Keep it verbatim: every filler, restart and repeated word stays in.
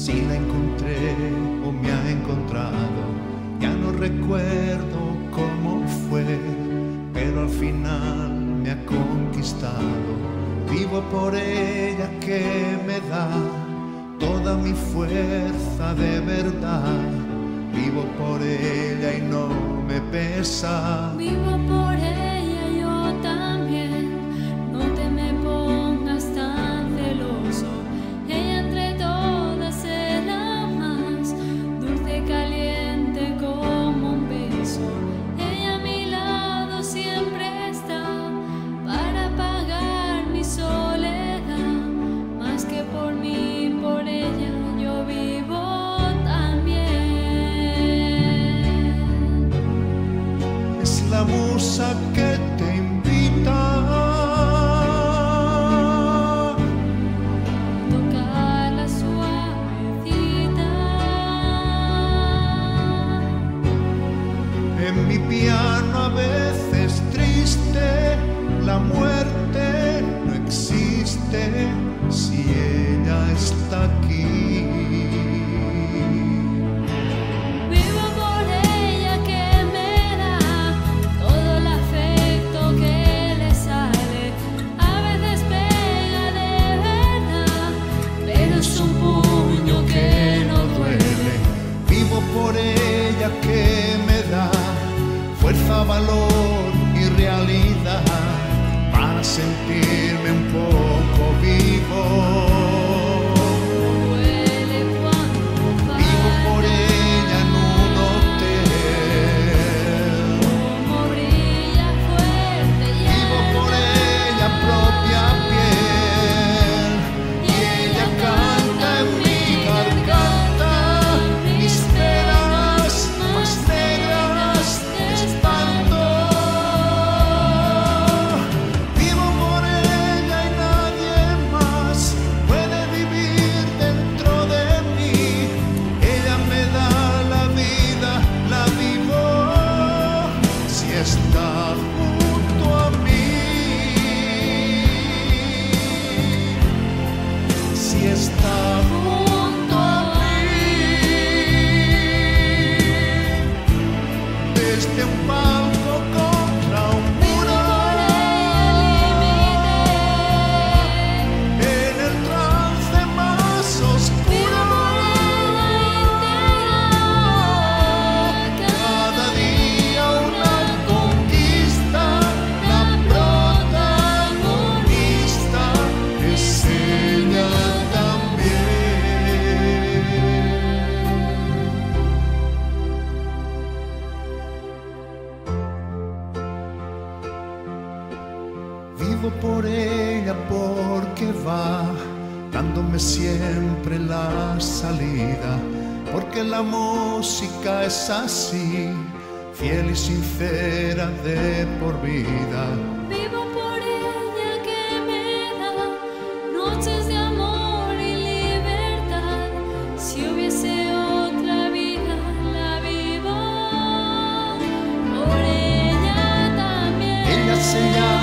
si la encontré o me ha encontrado, ya no recuerdo cómo fue, pero al final me ha conquistado. Vivo por ella que me da toda mi fuerza de verdad. Vivo por ella y no me pesa. Vivo por ella yo también, no te me pongas tan celoso. Ella entre todas es la más dulce, caliente como un beso. Ella a mi lado siempre está para apagar mi soledad. Más que por mí, por ella yo vivo. La musa que te invita a tocarla suavecita. En mi piano a veces triste, la muerte no existe si ella está aquí. Por ella que me da fuerza, valor y realidad para sentirme un poco vivo. Vivo por ella en un hotel. Vivo por ella propia piel. Y ella canta en mi garganta mis penas más negras de espanto. Vivo por ella y nadie más puede vivir dentro de mí. Ella me da la vida, la vivo si está junto a mí. Si está junto a mí. Desde un palco contra un muro, en el trance más oscuro, cada día una conquista. La protagonista es ella también. Vivo por ella porque va dándome siempre la salida, porque la música es así, fiel y sincera de por vida. Vivo por ella que me da noches de amor y libertad. Si hubiese otra vida, la vivo por ella también. Ella se llama